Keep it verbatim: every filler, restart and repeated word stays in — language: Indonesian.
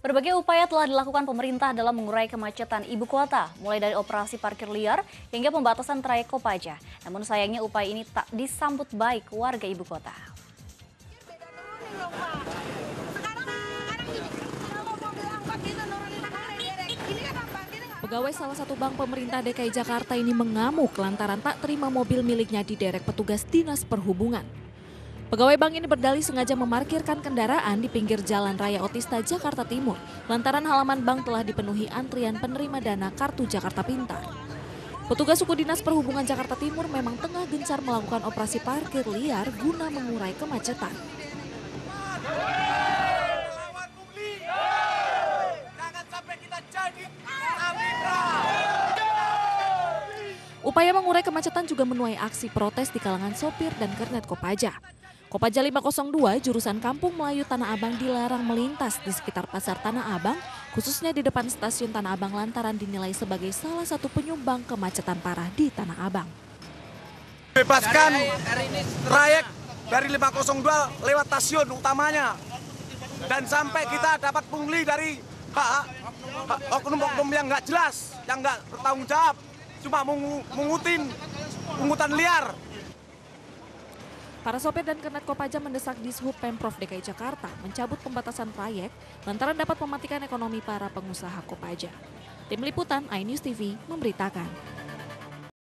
Berbagai upaya telah dilakukan pemerintah dalam mengurai kemacetan ibu kota, mulai dari operasi parkir liar hingga pembatasan trayek Kopaja. Namun sayangnya upaya ini tak disambut baik warga ibu kota. Pegawai salah satu bank pemerintah D K I Jakarta ini mengamuk lantaran tak terima mobil miliknya diderek petugas Dinas Perhubungan. Pegawai bank ini berdalih sengaja memarkirkan kendaraan di pinggir Jalan Raya Otista, Jakarta Timur, lantaran halaman bank telah dipenuhi antrian penerima dana Kartu Jakarta Pintar. Petugas suku Dinas Perhubungan Jakarta Timur memang tengah gencar melakukan operasi parkir liar guna mengurai kemacetan. Upaya mengurai kemacetan juga menuai aksi protes di kalangan sopir dan kernet Kopaja. Kopaja lima nol dua jurusan Kampung Melayu Tanah Abang dilarang melintas di sekitar Pasar Tanah Abang, khususnya di depan Stasiun Tanah Abang lantaran dinilai sebagai salah satu penyumbang kemacetan parah di Tanah Abang. Bebaskan trayek dari lima nol dua lewat stasiun utamanya dan sampai kita dapat pungli dari oknum-oknum yang nggak jelas, yang nggak bertanggung jawab, cuma mengutin pungutan liar. Para sopir dan kernet Kopaja mendesak Dishub Pemprov D K I Jakarta mencabut pembatasan trayek lantaran dapat mematikan ekonomi para pengusaha Kopaja. Tim Liputan iNews T V memberitakan.